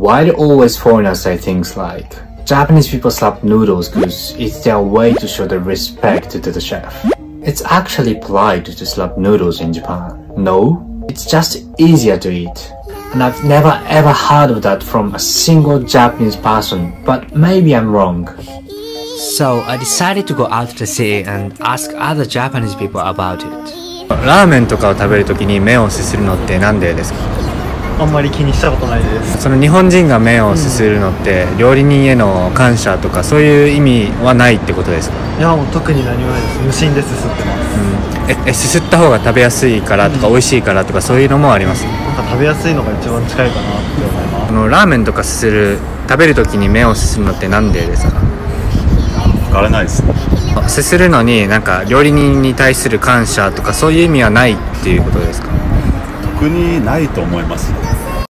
Why do always foreigners say things like Japanese people slap noodles because it's their way to show their respect to the chef? It's actually polite to slap noodles in Japan. No, it's just easier to eat. And I've never ever heard of that from a single Japanese person, but maybe I'm wrong. So I decided to go out to the city and ask other Japanese people about it. ラーメンとかを食べるときに目をすするのってなんでですか？ あんまり気にしたことないです。 その日本人が目をすするのって、料理人への感謝とかそういう意味はないってことですか？ いやもう特に何もないです。無心ですすってます。 すすった方が食べやすいからとか、美味しいからとかそういうのもあります？ なんか食べやすいのが一番近いかなって思います。 ラーメンとかすする、食べるときに目をすするのってなんでですか？ 分からないです。 すするのになんか料理人に対する感謝とかそういう意味はないっていうことですか？ 特にないと思います。